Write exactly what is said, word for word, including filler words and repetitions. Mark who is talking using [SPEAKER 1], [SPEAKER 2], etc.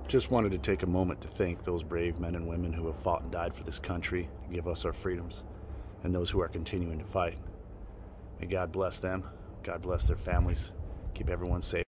[SPEAKER 1] Just wanted to take a moment to thank those brave men and women who have fought and died for this country to give us our freedoms, and those who are continuing to fight. May God bless them, God bless their families, keep everyone safe.